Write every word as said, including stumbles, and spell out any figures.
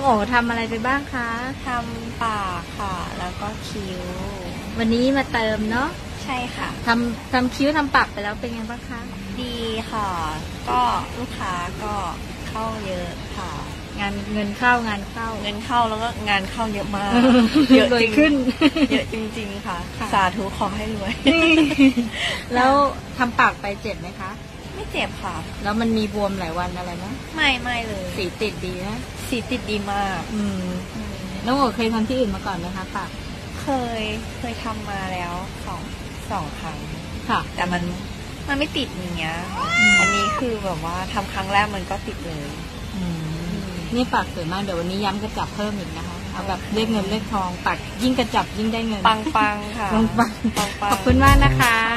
โอ๋ทำอะไรไปบ้างคะทำปากค่ะแล้วก็คิ้ววันนี้มาเติมเนาะใช่ค่ะทำทำคิ้วทำปากไปแล้วเป็นไงบ้างคะดีค่ะก็ลูกค้าก็เข้าเยอะค่ะงานเงินเข้างานเข้าเงินเข้าแล้วก็งานเข้าเยอะมากเยอะจริงขึ้นเยอะจริงๆค่ะสาธุขอให้รวยแล้วทำปากไปเจ็บไหมคะไม่เจ็บค่ะแล้วมันมีบวมหลายวันอะไรไหมไม่ไม่เลยสีติดดีนะสีติดดีมากอืมน้องโอ๋เคยทำที่อื่นมาก่อนไหมคะปากเคยเคยทำมาแล้วสองสองครั้งค่ะแต่มันมันไม่ติดอย่างเงี้ยอันนี้คือแบบว่าทำครั้งแรกมันก็ติดเลยนี่ปากสวยมากเดี๋ยววันนี้ย้ำกระจับเพิ่มอีกนะคะเอาแบบเรียกเงินเรียกทองปากยิ่งกระจับยิ่งได้เงินปังปังค่ะปังปังขอบคุณมากนะคะ